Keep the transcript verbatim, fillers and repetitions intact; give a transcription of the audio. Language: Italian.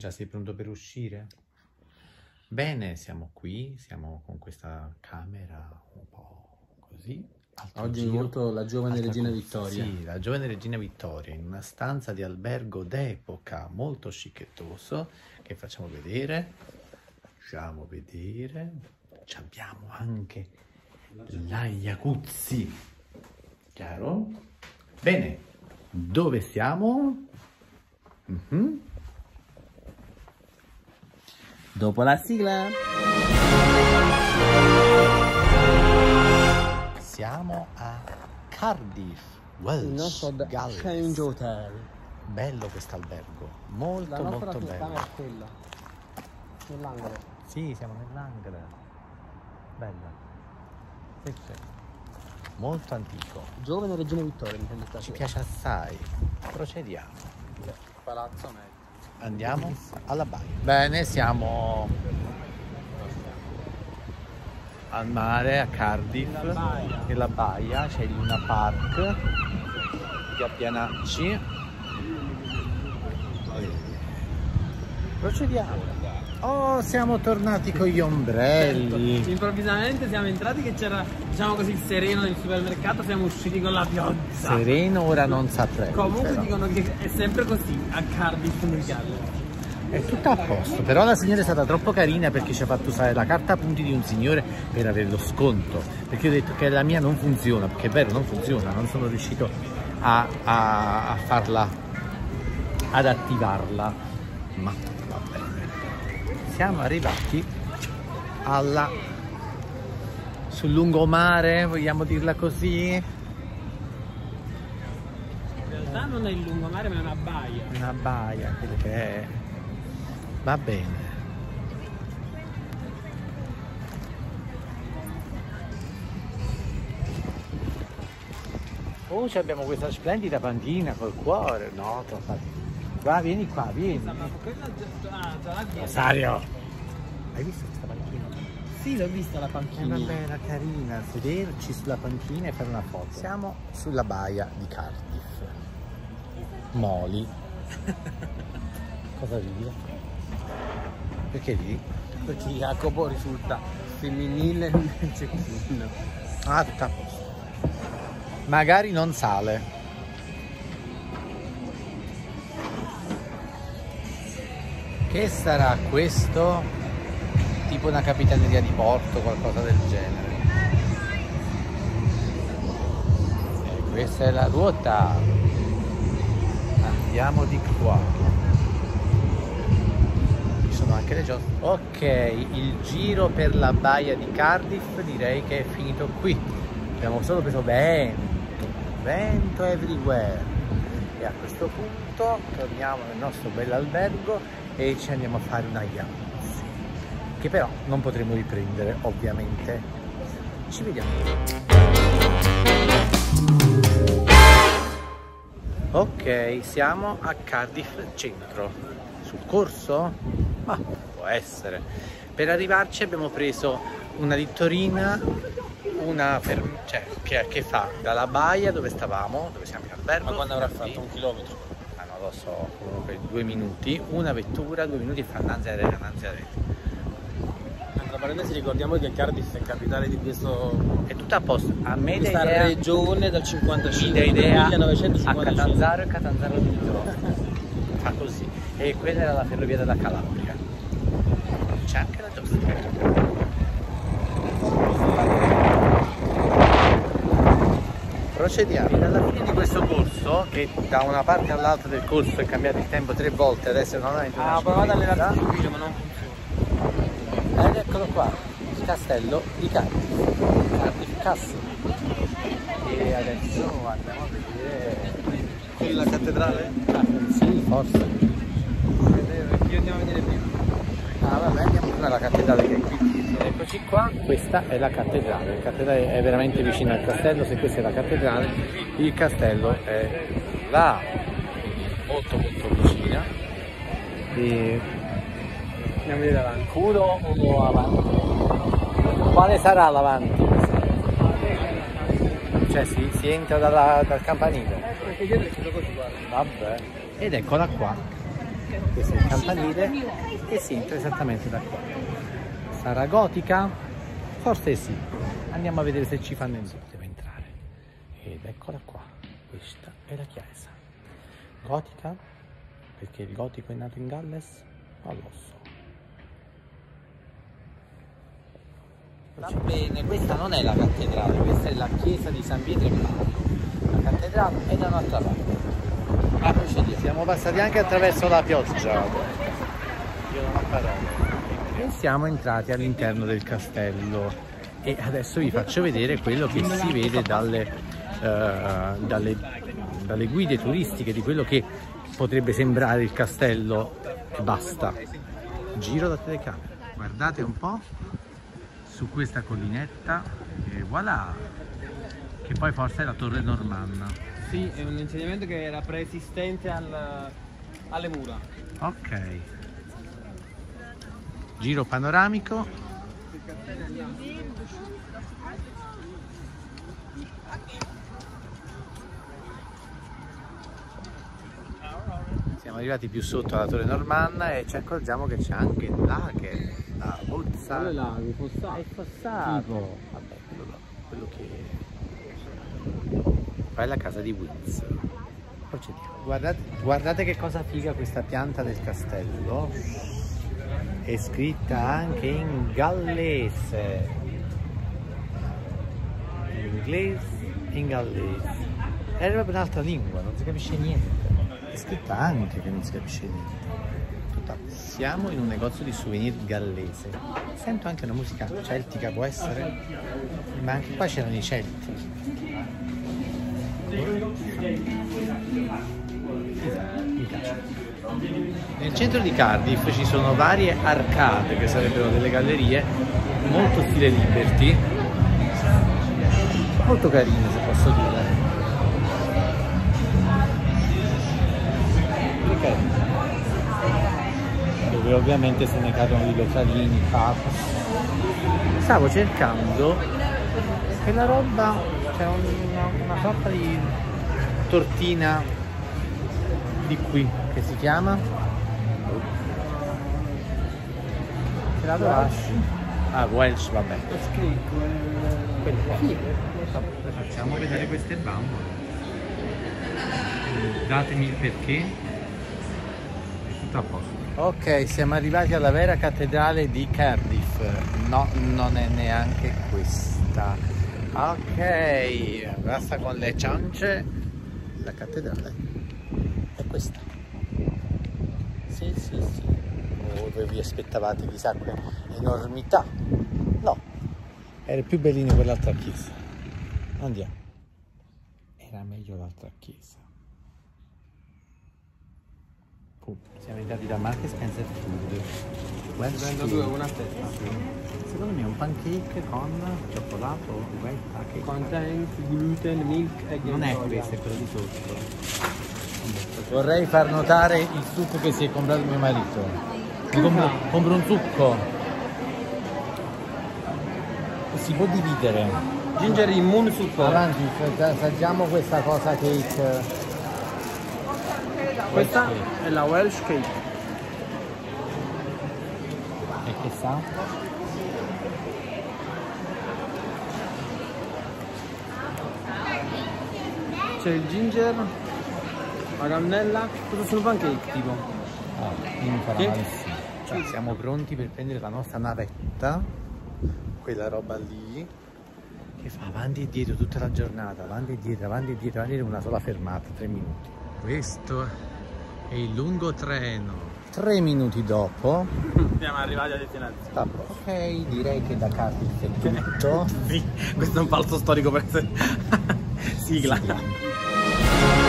Già sei pronto per uscire? Bene, siamo qui, siamo con questa camera un po' così. Oggi molto la giovane regina Vittoria. Sì, la giovane regina Vittoria in una stanza di albergo d'epoca molto scicchetoso che facciamo vedere. Facciamo vedere. Ci abbiamo anche la jacuzzi. Chiaro? Bene, dove siamo? Mm-hmm. Dopo la sigla. Siamo a Cardiff, Welsh, Galles. Change Hotel. Bello questo albergo, molto la molto bello. È quella, nell'angolo. Sì, siamo nell'angolo. Bella. Sì, sì. Molto antico. Giovane regina Vittoria, mi sembra. Ci piace assai. Procediamo. Palazzo Medio. Andiamo alla baia. Bene, siamo al mare a Cardiff, nella baia, c'è il Luna Park, Gabbianacci. Procediamo. Oh, siamo tornati con gli ombrelli. Certo. Improvvisamente siamo entrati che c'era, diciamo così, il sereno del supermercato, siamo usciti con la pioggia. Sereno ora non saprei. Comunque però dicono che è sempre così a Cardiff nel Galles. È tutto a posto, però la signora è stata troppo carina perché ci ha fatto usare la carta punti di un signore per avere lo sconto, perché io ho detto che la mia non funziona, perché è vero, non funziona, non sono riuscito a, a, a farla, ad attivarla, ma va bene. Siamo arrivati alla, sul lungomare, vogliamo dirla così? In realtà non è il lungomare ma è una baia. Una baia, quello che è. Va bene. Oh, abbiamo questa splendida panchina col cuore. No, troppo. Va, vieni qua, vieni. Rosario, hai visto questa panchina? Sì, l'ho vista la È panchina. una bella carina, sederci sulla panchina e fare una foto. Siamo sulla baia di Cardiff. Moli. Cosa ridi? Perché lì? Perché Jacopo risulta femminile nel cecchino. Ah, tutto a posto. Magari non sale. Che sarà questo? Tipo una capitaneria di porto, qualcosa del genere. E questa è la ruota. Andiamo di qua. Sono anche le giostre. Ok, il giro per la baia di Cardiff direi che è finito qui. Abbiamo solo preso vento, vento everywhere. E a questo punto torniamo nel nostro bell'albergo e ci andiamo a fare una jacuzzi, che però non potremo riprendere ovviamente. Ci vediamo. Ok, siamo a Cardiff centro. Sul corso? Ma può essere. Per arrivarci abbiamo preso una littorina, una ferm cioè, che, che fa dalla baia dove stavamo, dove siamo in albergo. Ma quando avrà fatto? Un chilometro? Ah, non lo so, comunque due minuti, una vettura, due minuti fa Nanzarete, Nanzarete. Tra parentesi ricordiamo che Cardiff è capitale di questo, è tutto a posto. A me questa idea, regione dal cinquantacinque, idea millenovecentocinquantacinque. a Catanzaro e Catanzaro Nitro. Fa così. E quella era la ferrovia della Calabria. C'è anche la giostra. Procediamo. Alla fine di questo corso, che da una parte all'altra del corso è cambiato il tempo tre volte, adesso non è una Ah, provato alle allenarsi il video, ma non funziona. ed eccolo qua, il castello di Cardiff, Cardiff Castle. E adesso andiamo a vedere. Qui la cattedrale? Ah, sì, forse. Io andiamo a vedere prima. Ah, vabbè, andiamo prima alla cattedrale che è qui dietro. Eccoci qua, questa è la cattedrale. La cattedrale è veramente vicina al castello. Se questa è la cattedrale, il castello è là, molto molto vicina. E Andiamo a vedere avanti. culo o avanti? Quale sarà l'avanti? Cioè si, si entra dalla, dal campanile. Perché dietro è tutto così, guarda. Vabbè. Ed eccola qua. questo è il campanile e si entra esattamente da qua. Sarà gotica? Forse sì. Andiamo a vedere se ci fanno entrare. Devo entrare. Ed eccola qua. Questa è la chiesa. Gotica? Perché il gotico è nato in Galles? Non lo so. Va bene, questa non è la cattedrale, questa è la chiesa di San Pietro e Paolo. La cattedrale è da un'altra parte. Ah, procediamo. Siamo passati anche attraverso la pioggia. Io non ho parole. E siamo entrati all'interno del castello. E adesso vi faccio vedere quello che si vede dalle, uh, dalle, dalle guide turistiche di quello che potrebbe sembrare il castello e basta. Giro la telecamera. Guardate un po' su questa collinetta e voilà, che poi forse è la torre normanna. Sì, è un insediamento che era preesistente al, alle mura. Ok. Giro panoramico. Siamo arrivati più sotto alla torre normanna e ci accorgiamo che c'è anche il lager, la Bolza. Quale lago? Fossato. È Fossato. Vabbè, quello, là, quello che qua è la casa di Windsor. Procediamo. Guardate, guardate che cosa figa questa pianta del castello. È scritta anche in gallese. In inglese e in gallese. È proprio un'altra lingua, non si capisce niente. È scritta anche che non si capisce niente. Siamo in un negozio di souvenir gallese. Sento anche una musica celtica, può essere? Ma anche qua c'erano i celti. Mi piace. Nel centro di Cardiff ci sono varie arcate che sarebbero delle gallerie, molto stile Liberty, molto carine se posso dire. Dove ovviamente se ne cadono i localini, pubs. Stavo cercando quella roba, c'è una, una sorta di tortina di qui che si chiama ce la trovaci? Ah, Welsh, vabbè. Quello qua. Facciamo vedere queste bambole. Datemi il perché. È tutto a posto. Ok, siamo arrivati alla vera cattedrale di Cardiff. No, non è neanche questa. Ok, basta con le ciance. La cattedrale è questa. Sì, sì, sì. Oh, voi vi aspettavate chissà che enormità. No, era più bellina quell'altra chiesa. Andiamo. Era meglio l'altra chiesa. Siamo entrati da Marks and Spencer Food. Prendo due, una a testa. Sì. Secondo me è un pancake con cioccolato, cake. Contains gluten, milk e non è questo, è quello di sotto. Vorrei far notare il succo che si è comprato mio marito. Mi compro, compro un succo. Si può dividere. Ginger Immun succo. Avanti, assaggiamo questa cosa cake. Questa è la Welsh Cake. E che sa? C'è il ginger, la cannella, questo sono pancake tipo. Ah, non mi farà Che? malissimo. Cioè, siamo pronti per prendere la nostra navetta, quella roba lì, che fa avanti e dietro tutta la giornata, avanti e dietro, avanti e dietro, avanti e dietro, una sola fermata, tre minuti. Questo è il lungotreno. Tre minuti dopo siamo arrivati a destinazione. Ok, direi che da Cardiff è tutto. Sì, questo è un falso storico per sé. Sigla. Sigla.